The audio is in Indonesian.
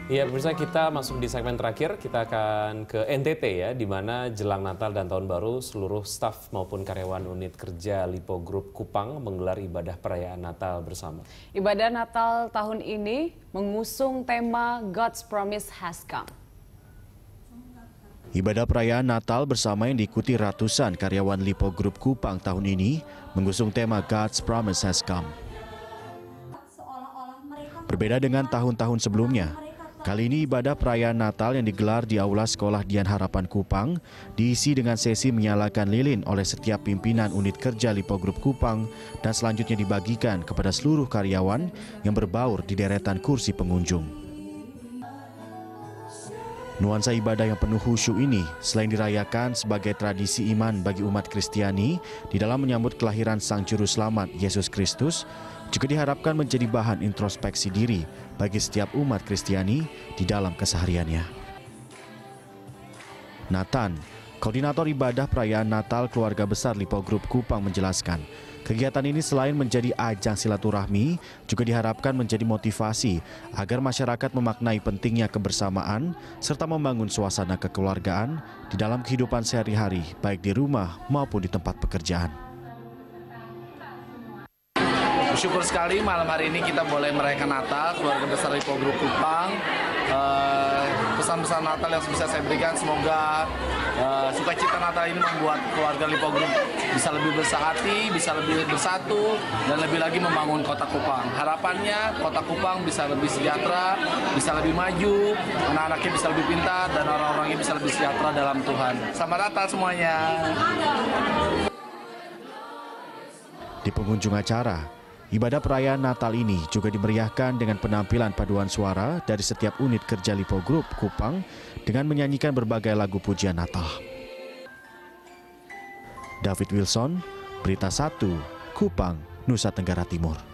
Ya, pemirsa, kita masuk di segmen terakhir. Kita akan ke NTT ya, di mana jelang Natal dan Tahun Baru seluruh staf maupun karyawan unit kerja Lipo Group Kupang menggelar ibadah perayaan Natal bersama. Ibadah Natal tahun ini mengusung tema God's Promise Has Come. Ibadah perayaan Natal bersama yang diikuti ratusan karyawan Lipo Group Kupang tahun ini mengusung tema God's Promise Has Come. Berbeda dengan tahun-tahun sebelumnya, kali ini ibadah perayaan Natal yang digelar di Aula Sekolah Dian Harapan Kupang diisi dengan sesi menyalakan lilin oleh setiap pimpinan unit kerja Lipo Group Kupang dan selanjutnya dibagikan kepada seluruh karyawan yang berbaur di deretan kursi pengunjung. Nuansa ibadah yang penuh khusyuk ini selain dirayakan sebagai tradisi iman bagi umat Kristiani di dalam menyambut kelahiran Sang Juru Selamat Yesus Kristus, juga diharapkan menjadi bahan introspeksi diri bagi setiap umat Kristiani di dalam kesehariannya. Nathan, koordinator ibadah perayaan Natal keluarga besar Lipo Group Kupang menjelaskan, kegiatan ini selain menjadi ajang silaturahmi, juga diharapkan menjadi motivasi agar masyarakat memaknai pentingnya kebersamaan serta membangun suasana kekeluargaan di dalam kehidupan sehari-hari, baik di rumah maupun di tempat pekerjaan. Bersyukur sekali malam hari ini kita boleh merayakan Natal keluarga besar Lipo Group Kupang. Pesan-pesan Natal yang bisa saya berikan, semoga sukacita Natal ini membuat keluarga Lipo Group bisa lebih bersahati, bisa lebih bersatu, dan lebih lagi membangun kota Kupang. Harapannya kota Kupang bisa lebih sejahtera, bisa lebih maju, anak-anaknya bisa lebih pintar, dan orang-orangnya bisa lebih sejahtera dalam Tuhan. Selamat Natal semuanya. Di penghujung acara, ibadah perayaan Natal ini juga dimeriahkan dengan penampilan paduan suara dari setiap unit kerja Lipo Group Kupang dengan menyanyikan berbagai lagu pujian Natal. David Wilson, Berita 1, Kupang, Nusa Tenggara Timur.